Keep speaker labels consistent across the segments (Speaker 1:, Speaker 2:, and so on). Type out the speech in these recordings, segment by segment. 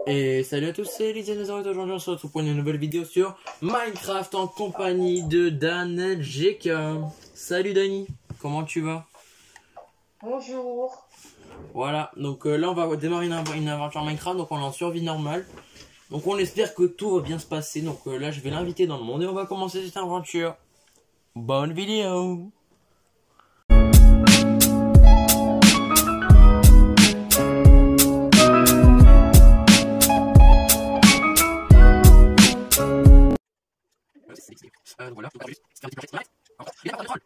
Speaker 1: Et salut à tous, c'est Lydia Nazareth. Aujourd'hui on se retrouve pour une nouvelle vidéo sur Minecraft en compagnie de Daniel GK. Salut Dani, comment tu vas?
Speaker 2: Bonjour.
Speaker 1: Voilà, donc là on va démarrer une aventure Minecraft, donc on est en survie normale. Donc on espère que tout va bien se passer, donc là je vais l'inviter dans le monde et on va commencer cette aventure. Bonne vidéo! Voilà, donc juste faire des planchettes. Il y a pas de troll.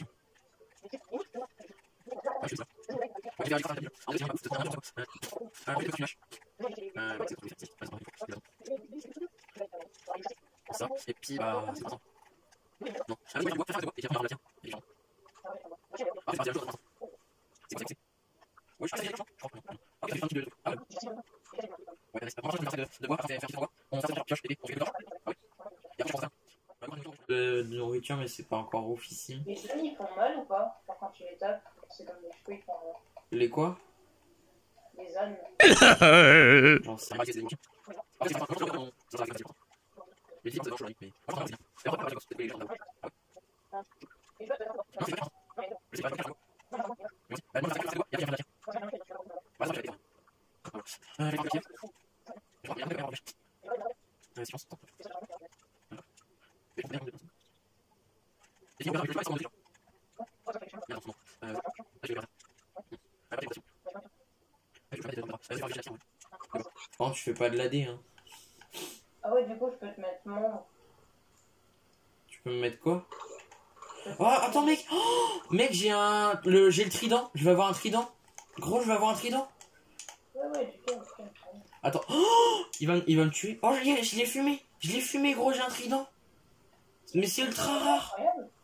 Speaker 1: Ça, et puis bah c'est pas ça. Non, ah oui, je vois, faire de quoi, et j'ai regardé la tienne, et les gens. Ah, c'est parti, la chose, c'est quoi, c'est oui, je crois que c'est les gens, je crois. Ah, ok, je fais un petit peu de trucs. Ah, ouais. Ouais, reste. Après, je vais faire de bois, après faire un petit bois, on fait une pioche, épée, on fait une pioche. Ah oui. Et après, je pense ça. De nourriture, mais c'est pas encore officiel.
Speaker 2: Les œufs, ils font mal ou pas? Enfin, quand tu les tapes, c'est comme des cheveux, ils font mal.
Speaker 1: Les quoi?
Speaker 2: Les ânes.
Speaker 1: J'en sais rien. Ah, c'est pas grave, ça va faire les films, c'est dans le mais. Ah, c'est bien. Et après, c'est les gens là. Ah, ouais. Non, c'est pas grave. Je sais pas, je sais pas. Oui. Bah, non, ça fait quoi? Il y a rien à dire. Bah, ça, je vais dire. Je vais faire le pied. Je vais regarder, silence. Et je vais regarder. Et si on regarde, je vais pas essayer de dire. Non, non. Je vais regarder. Après, je vais regarder. Oh, tu fais pas de l'AD, hein.
Speaker 2: Ah ouais, du coup, je peux te mettre mon.
Speaker 1: Tu peux me mettre quoi? Oh, attends, mec! Oh, mec, j'ai le trident. Je vais avoir un trident. Gros, je vais avoir un trident.
Speaker 2: Ouais, du coup, ok.
Speaker 1: Attends. Oh, il va me tuer. Oh, je l'ai fumé. Je l'ai fumé, gros, j'ai un trident. Mais c'est ultra rare.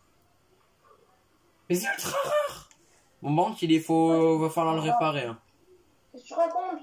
Speaker 1: Mais c'est ultra rare. Bon, bon, va falloir le réparer. Hein.
Speaker 2: Qu'est-ce que tu racontes?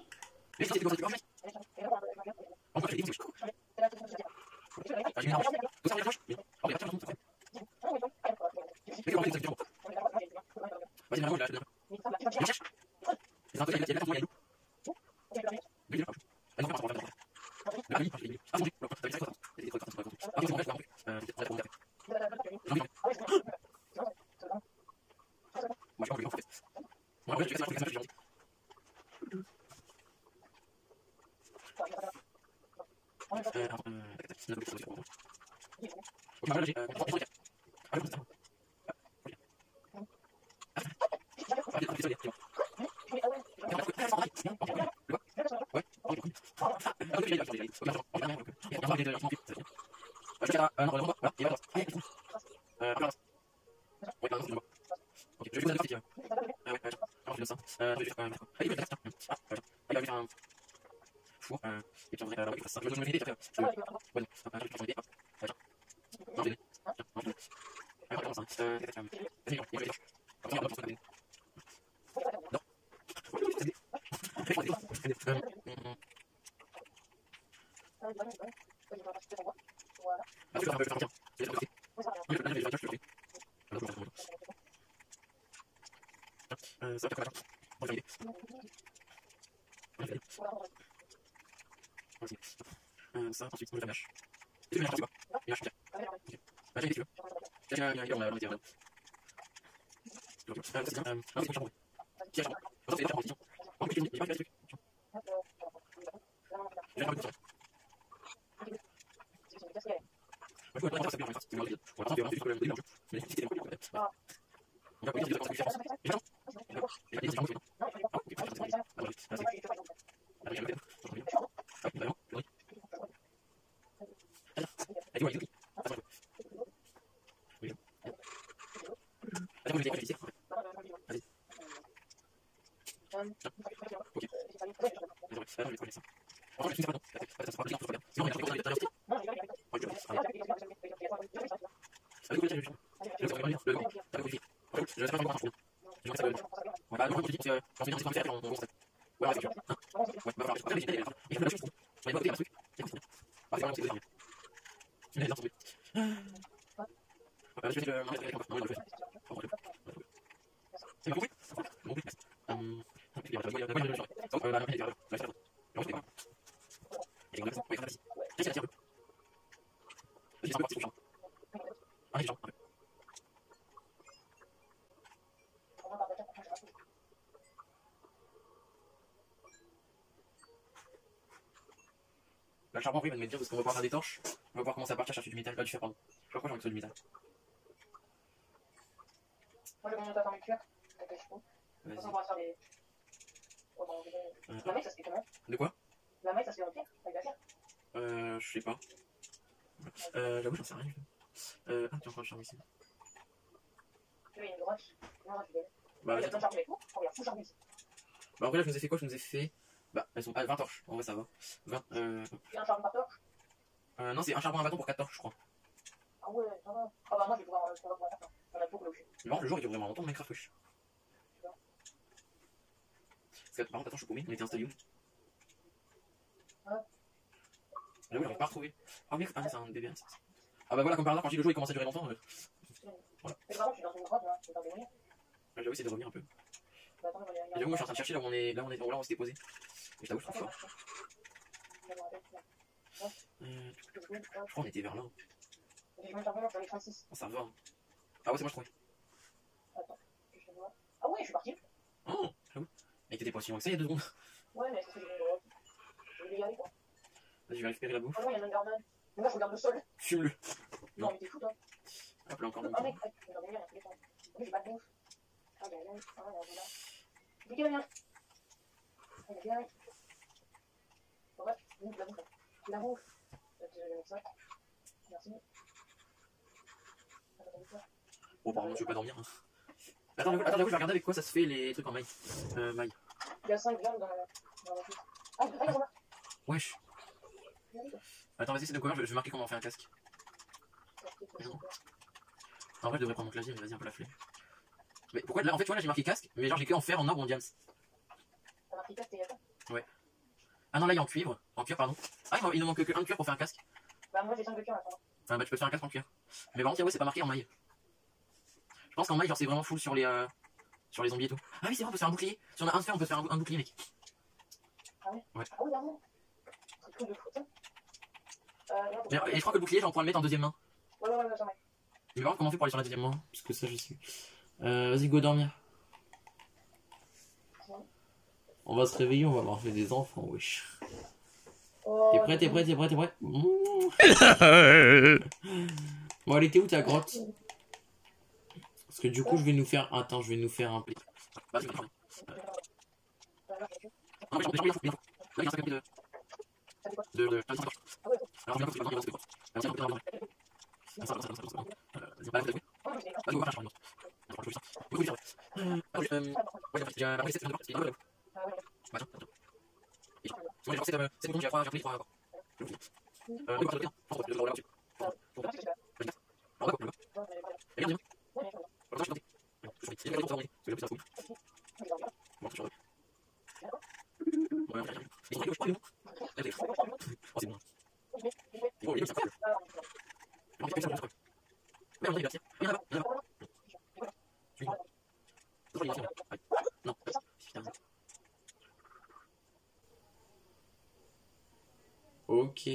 Speaker 2: Ça, ensuite, on le lâche. Et tu veux quoi? Et lâche, ok. Bah, j'ai des tuyaux. Il y a on va dire. Donc, c'est bien. Ah, c'est bon, qui a changé? Ça, c'est déjà en question. En plus, il y a pas de truc. J'ai pas de truc. On va faire ça bien, c'est bien. On va faire un peu de mais c'est bon. On va dire que c'est différent. Et là, il y a des différences.
Speaker 1: Et on a ça, on va faire ça. Tiens, tiens, un peu. Vas-y, c'est un peu, c'est trop chiant. Ah, c'est chiant, un peu. Là, le charbon, oui, il va nous mettre bien parce qu'on va pouvoir faire des torches. On va pouvoir commencer à partir chercher du métal. Du fer, pardon. Je sais pas pourquoi j'ai envie de faire du métal.
Speaker 2: Moi, je vais monter à faire mes cuirs.
Speaker 1: Vas-y.
Speaker 2: On va faire des. La maille, ça se fait comment?
Speaker 1: De quoi?
Speaker 2: La maille, ça se fait en pierre? Avec la pierre?
Speaker 1: Je sais pas. J'avoue, j'en sais rien. Ah, tiens, encore le charbon ici.
Speaker 2: Tu vois, il y a une grotte. Non, je vais.
Speaker 1: Bah,
Speaker 2: il y a plein de charbon avec nous. Oh, il y a tout charbon ici.
Speaker 1: bah, en vrai, là, je nous ai fait quoi? Je nous ai fait. Bah, elles sont à 20 torches. En vrai, ça va. 20.
Speaker 2: Il y a un charbon par torche?
Speaker 1: Non, c'est un charbon à bâton pour 4 torches, je crois.
Speaker 2: Ah ouais, ça va. Ah bah, moi, je vais pouvoir faire ça. On a beaucoup là où je suis.
Speaker 1: Mais par contre, le jour, il dure vraiment longtemps, Minecraft, wesh. Parce que, par contre, attends, je suis paumé. On était installé où? J'avoue, j'arrive pas à retrouver. Ah, mec, ah, c'est un bébé. Ah, bah voilà, comme par hasard, quand je dis le jeu, il commence à durer longtemps. Voilà.
Speaker 2: Mais par contre, je suis dans une grotte là. Je vais faire des moyens.
Speaker 1: J'avoue, c'est de revenir un peu.
Speaker 2: Bah, attends,
Speaker 1: Et j'avoue, moi, je suis en train de chercher là où on est. Là, on s'était posé. Et je t'avoue, je trouve fort. Je crois qu'on était vers là.
Speaker 2: J'ai joué un charbon, j'en ai 36.
Speaker 1: Oh, ça va. Hein. Ah, ouais, c'est moi, je trouvais.
Speaker 2: Attends, je vais voir. Ah ouais, je suis parti.
Speaker 1: Oh, j'avoue. Mais t'étais pas si loin que ça il y a 2 secondes.
Speaker 2: Ouais, mais c'est que j'ai une grotte. Je vais y aller quoi.
Speaker 1: Vas-y, je vais récupérer la bouffe.
Speaker 2: Oh non, il y a un Enderman. Mais moi, je regarde le sol.
Speaker 1: Fume-le.
Speaker 2: Non, mais t'es fou toi.
Speaker 1: Hop là, encore
Speaker 2: Ah mec, je regarde bien, il y a tous les temps. En plus, j'ai pas de bouffe. Ah, il y a rien. Ah, il y a un là. Dis qu'il y a rien. Ah, il y a rien. Bon, ouais, la bouffe là. La bouffe. Je vais mettre ça. Merci.
Speaker 1: Oh, pardon, je vais pas dormir. Hein. Attends, j'avoue, je vais regarder avec quoi ça se fait les trucs en maille. Maille.
Speaker 2: Il y a 5 viandes dans la bouffe. Ah, regarde, regarde.
Speaker 1: Wesh. Attends, vas-y, c'est de quoi? Je vais marquer comment on fait un casque. En vrai, je devrais prendre mon clavier, mais vas-y, un peu la flemme. Mais pourquoi là, en fait, tu vois, là j'ai marqué casque, mais genre j'ai que en fer, en or ou en diams.
Speaker 2: T'as marqué casque et attends.
Speaker 1: Ouais. Ah non, là il y a en cuivre. En cuir, pardon. Ah, il ne manque que un de cuir pour faire un casque.
Speaker 2: Bah, moi j'ai 5 de cuir maintenant.
Speaker 1: Ah, bah, tu peux te faire un casque en cuir. Mais par contre, ouais, c'est pas marqué en maille. Je pense qu'en maille, genre, c'est vraiment full sur les zombies et tout. Ah oui, c'est vrai, on peut se faire un bouclier. Si on a un de fer, on peut se faire un bouclier, mec.
Speaker 2: Ah ouais?
Speaker 1: Ouais.
Speaker 2: Ah oui, vraiment. C'est truc de fou, ça.
Speaker 1: Et je crois que le bouclier, genre, on pourra le mettre en deuxième main.
Speaker 2: Ouais, j'en ai.
Speaker 1: Mais par contre, comment on fait pour aller sur la deuxième main? Parce que ça, je sais. Vas-y, go dormir. On va se réveiller, on va avoir fait des enfants, wesh.
Speaker 2: Oh,
Speaker 1: T'es prêt? Bon, allez, t'es où ta grotte? Parce que du coup, je vais nous faire. Attends, je vais nous faire un play. Vas-y, vas-y. Non, mais j'en ai info. Là, il y a un 50 000 de. Alors, je viens de faire des grottes. Vas-y, on va faire ça. Vas-y, on va faire un charbon. Oui, oui, ouais, j'ai un 7 de grottes. Bah, tiens. Moi, j'ai 7 boutons, j'ai appris 3 accords. On va faire le Ok.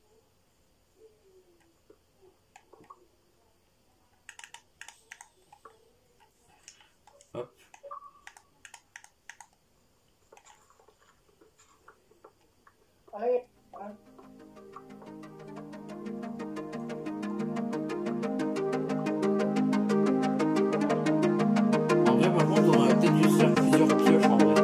Speaker 1: Hop.
Speaker 2: Allez.
Speaker 1: En vrai, par contre, on aurait peut-être dû se faire plusieurs pioches en vrai.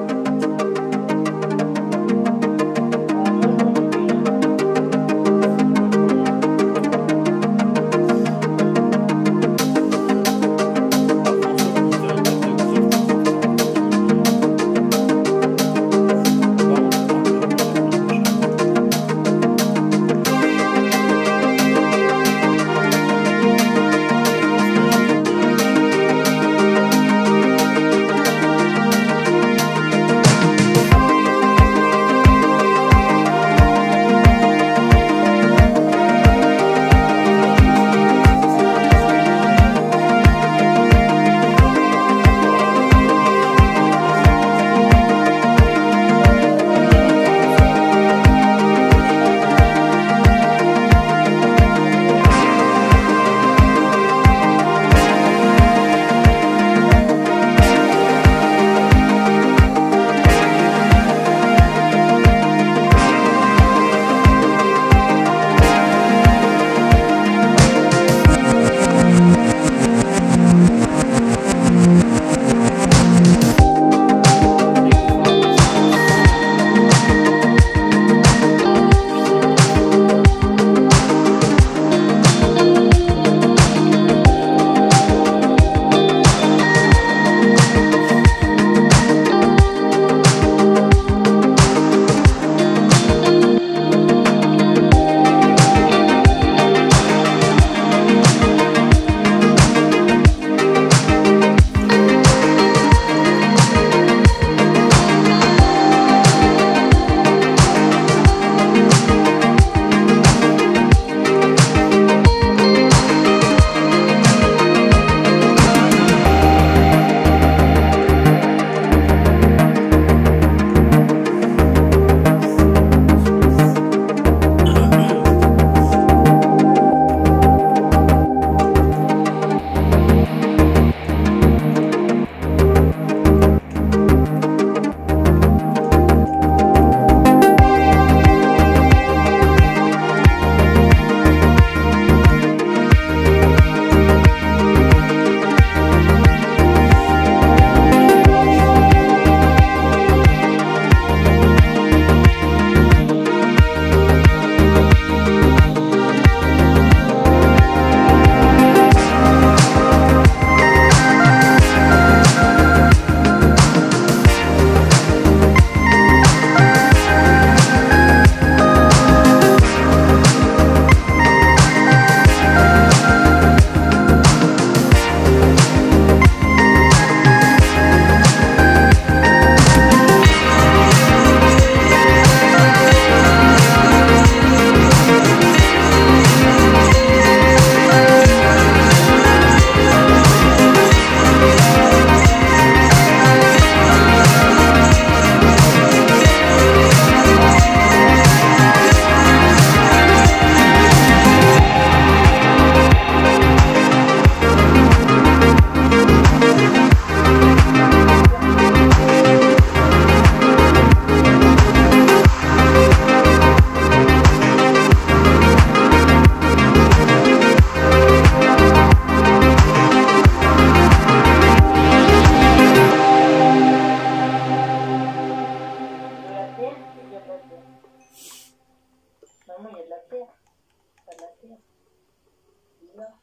Speaker 2: la terre. Maman, il y a de la terre. Pas de la terre. Bizarre.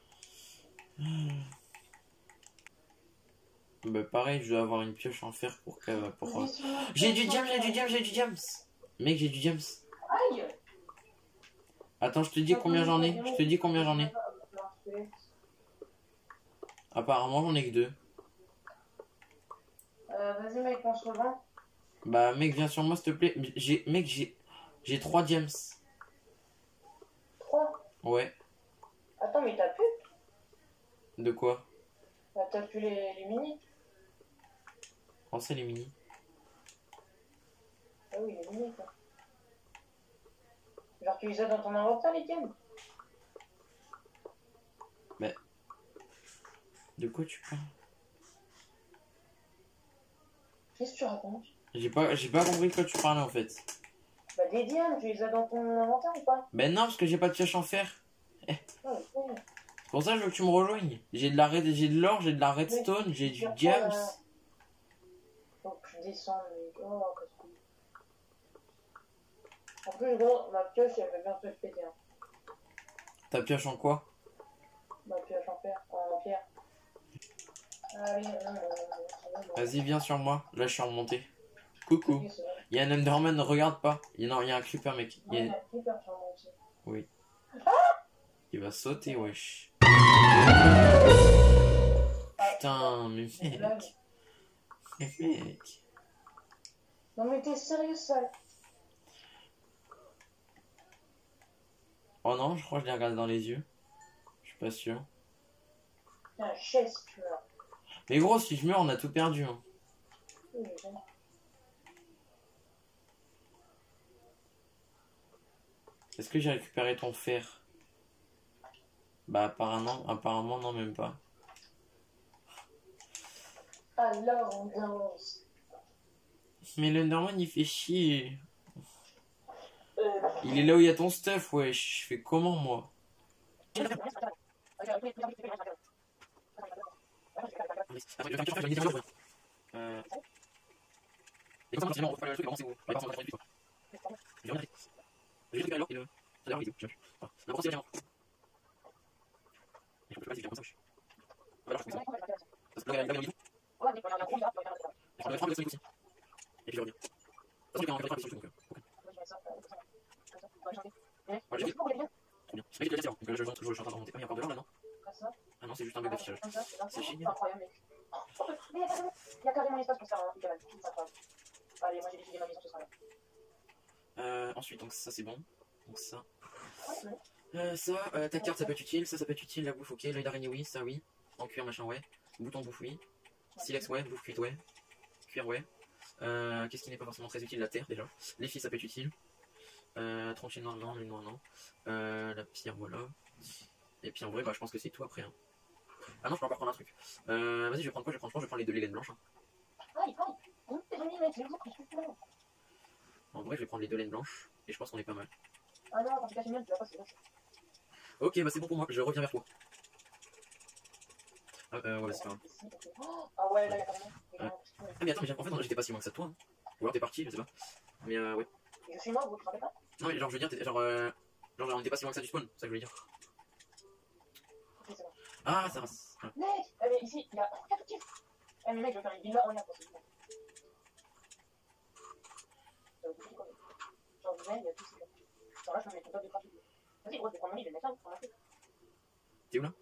Speaker 1: Bah pareil, je dois avoir une pioche en fer pour que... Pour...
Speaker 2: Mais sur la
Speaker 1: J'ai du
Speaker 2: terre,
Speaker 1: diams, j'ai du diams, j'ai du diams. Mec, j'ai du diams.
Speaker 2: Aïe!
Speaker 1: Attends, je te dis combien j'en ai. Je te dis combien j'en ai. Apparemment, j'en ai que 2.
Speaker 2: Vas-y, mec, on se rejoint.
Speaker 1: Bah mec, viens sur moi s'il te plaît. Mec, j'ai 3 diams.
Speaker 2: 3.
Speaker 1: Ouais.
Speaker 2: Attends, mais t'as plus?
Speaker 1: De quoi?
Speaker 2: Bah, t'as plus les mini?
Speaker 1: Oh, c'est les mini.
Speaker 2: Ah oui, les mini, quoi. Genre, tu les as dans ton inventaire, les tiennes?
Speaker 1: Bah. De quoi tu parles?
Speaker 2: Qu'est-ce que tu racontes?
Speaker 1: J'ai pas compris de quoi tu parlais en fait.
Speaker 2: Bah, des diams, tu les as dans ton inventaire ou pas?
Speaker 1: Ben non, parce que j'ai pas de pioche en fer.
Speaker 2: Ah, ok.
Speaker 1: C'est pour ça que je veux que tu me rejoignes. J'ai de l'or, j'ai de la redstone, j'ai du diams.
Speaker 2: Donc, je descends, mais... Oh, qu'est-ce que... En plus, gros, ma pioche, elle va bientôt se péter. Hein.
Speaker 1: Ta pioche en quoi?
Speaker 2: Ma pioche en fer, en pierre. Allez,
Speaker 1: Vas-y, viens sur moi. Là, je suis remonté. Coucou. Il y a un Enderman, ne regarde pas. Il y a un creeper, mec.
Speaker 2: Il y a un creeper sur moi aussi.
Speaker 1: Oui. Il va sauter, wesh. Putain, mais mec. Mec.
Speaker 2: Non mais t'es sérieux, sale?
Speaker 1: Oh non, je crois que je l'ai regardé dans les yeux. Je suis pas sûr.
Speaker 2: Putain, chaise, tu vois.
Speaker 1: Mais gros, si je meurs, on a tout perdu. Hein.
Speaker 2: Oui, je sais.
Speaker 1: Est-ce que j'ai récupéré ton fer? Bah apparemment non, même pas.
Speaker 2: Alors, on commence.
Speaker 1: Mais l'Enderman il fait chier. Il est là où il y a ton stuff, wesh. Je fais comment moi? Ah non, c'est juste un bug d'affichage. C'est génial.
Speaker 2: Il y a carrément l'espace pour faire un canal. Allez, moi j'ai décidé ma maison, ce sera là.
Speaker 1: Ensuite, donc ça c'est bon. Donc ça. Ta carte ça peut être utile, ça peut être utile, la bouffe ok, l'œil d'araignée oui, ça oui. En cuir machin ouais. Bouton bouffe oui. Silex ouais, bouffe cuite ouais. Cuir ouais. Qu'est-ce qui n'est pas forcément très utile? La terre déjà. Les filles ça peut être utile. Trancher noir non, mais noir non. La pierre voilà. Et puis en vrai bah je pense que c'est tout après. Hein. Ah non je peux encore prendre un truc. Vas-y je vais prendre quoi? Je vais prendre les 2 laines blanches. Hein. En vrai je vais prendre les 2 laines blanches. Et je pense qu'on est pas mal.
Speaker 2: Ah non, quand tu casses une laine, tu vas pas, c'est bon.
Speaker 1: Ok bah c'est bon pour moi, je reviens vers toi. Ouais c'est pas grave.
Speaker 2: Ah ouais là il y a carrément.
Speaker 1: Ah mais attends, mais en fait non, j'étais pas si loin que ça de toi. Hein. Ou alors t'es parti, je sais pas. Mais ouais.
Speaker 2: Je suis mort, vous te rappelez pas?
Speaker 1: Non mais genre je veux dire, genre on était pas si loin que ça du spawn, c'est ça que je voulais dire.
Speaker 2: Ok, c'est bon.
Speaker 1: Ah ça rase. Ouais.
Speaker 2: Mec, mais ici, il y a... Regarde, tiens. Eh mais mec, je vais faire une villa en l'air, c'est bon. Genre, il y a tout ça. Genre là, je peux mettre une table de trafic. Vas-y, gros, je vais prendre mon lit, je vais mettre là, on a fait.
Speaker 1: T'es où là?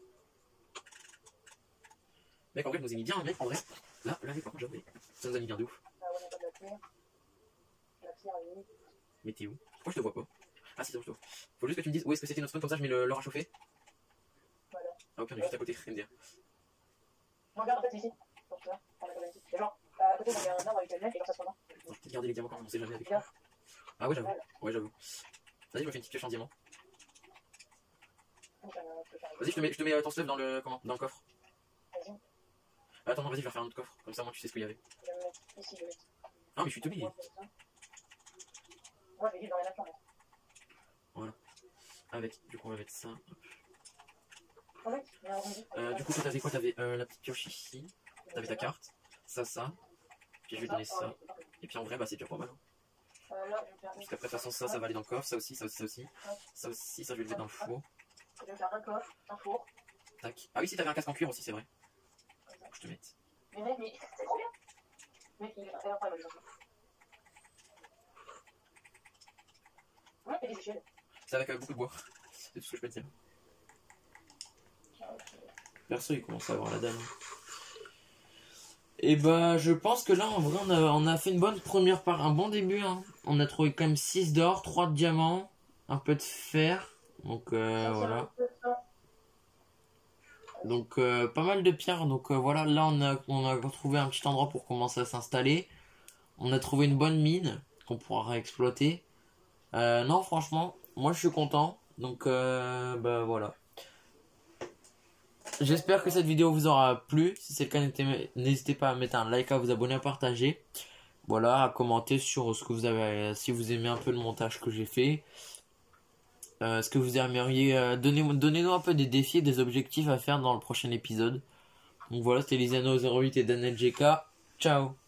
Speaker 1: Mec en vrai je nous ai mis bien, mec en vrai. Là mec par contre j'avoue, ça nous a mis bien de ouf.
Speaker 2: Ah ouais, on a pas de la pierre. La pierre, elle est où?
Speaker 1: Mais t'es où? Pourquoi je te vois pas? Ah si c'est bon, je te vois. Faut juste que tu me dises où est-ce que c'était notre spawn, comme ça je mets l'or à chauffer.
Speaker 2: Voilà.
Speaker 1: Ah ok on est juste à côté, MDR.
Speaker 2: Regarde, en fait, c'est ici. Donc là, on a pas ici. Et genre, à côté, il y a un arbre avec la neige et genre ça se prend.
Speaker 1: Je vais peut-être garder les diamants quand même, on sait jamais avec.
Speaker 2: Regarde.
Speaker 1: Ah ouais j'avoue, ouais j'avoue. Vas-y je me fais une petite pioche en diamant. Vas-y je te mets ton stuff dans le coffre.
Speaker 2: Vas-y.
Speaker 1: Attends non vas-y je vais refaire un autre coffre, comme ça moi tu sais ce qu'il y avait.
Speaker 2: Je vais me mettre ici, je vais mettre.
Speaker 1: Ah mais je suis teubé.
Speaker 2: Moi, je vais vivre dans la nature.
Speaker 1: Voilà. Avec, du coup on va mettre ça.
Speaker 2: En fait, il y a un rondis.
Speaker 1: Du coup t'avais quoi? T'avais la petite pioche ici. T'avais ta carte. Ça. Puis je vais donner ça. Et puis en vrai bah c'est déjà pas mal. Hein. Puisqu'après, de toute façon, ça va aller dans le coffre. Ça aussi, ça aussi, ça aussi. Ça aussi, ça, je vais le mettre dans le four.
Speaker 2: Je vais faire un coffre, un four.
Speaker 1: Tac. Ah oui, si t'avais un casque en cuir aussi, c'est vrai. Faut que je te mette.
Speaker 2: Mais mec, mais c'est trop bien. Mec, il est incroyable, le changement. Ouais, et les échelles.
Speaker 1: C'est avec beaucoup de bois. C'est tout ce que je peux te dire. Perso, il commence à avoir la dalle. Et bah, je pense que là, en vrai, on a fait une bonne première part, un bon début. Hein. On a trouvé quand même 6 d'or, 3 de diamants, un peu de fer. Donc voilà. Donc pas mal de pierres. Donc voilà, là on a trouvé un petit endroit pour commencer à s'installer. On a trouvé une bonne mine qu'on pourra réexploiter. Non, franchement, moi je suis content. Donc bah voilà. J'espère que cette vidéo vous aura plu. Si c'est le cas, n'hésitez pas à mettre un like, à vous abonner, à partager. Voilà, à commenter sur ce que vous avez, si vous aimez un peu le montage que j'ai fait. Ce que vous aimeriez, donnez-nous un peu des défis et des objectifs à faire dans le prochain épisode. Donc voilà, c'était Lisiano08 et Daniel GK. Ciao.